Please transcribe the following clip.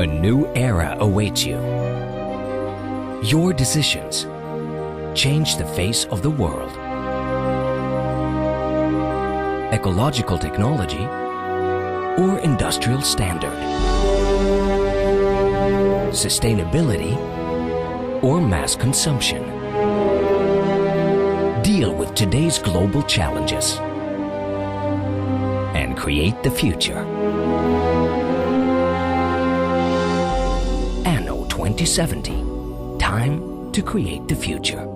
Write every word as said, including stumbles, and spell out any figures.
A new era awaits you. Your decisions change the face of the world. Ecological technology or industrial standard. Sustainability or mass consumption. Deal with today's global challenges and create the future. Anno twenty seventy. Time to create the future.